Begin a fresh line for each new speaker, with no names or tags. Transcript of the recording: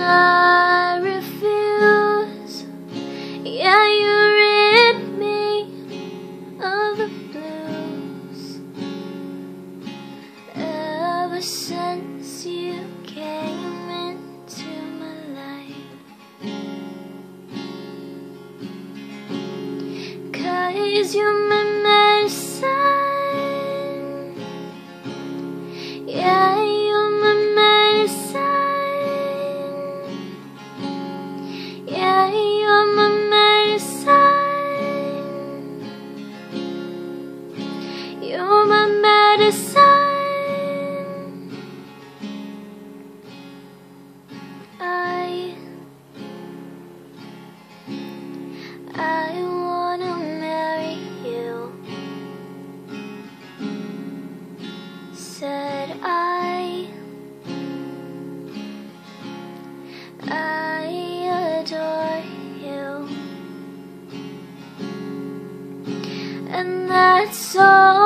I refuse. Yeah, you rid me of the blues. Ever since you came into my life, 'cause you're my medicine. Yeah, you're my medicine. Yeah, you're my medicine. You're my medicine. I wanna marry you, said I adore you, and that's all.